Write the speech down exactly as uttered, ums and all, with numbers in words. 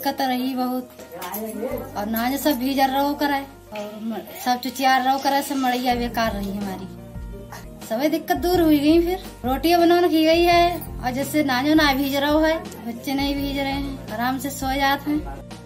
दिक्कत रही बहुत, और नाज सब भीजर रहो कराए और सब चुचियार रहो कराए, सब मड़ैया बेकार रही हमारी। सभी दिक्कत दूर हुई गई, फिर रोटियां बनाने की गई है, और जैसे नाजो ना भीज रहो है, बच्चे नहीं भीज रहे हैं, आराम से सो जाते हैं।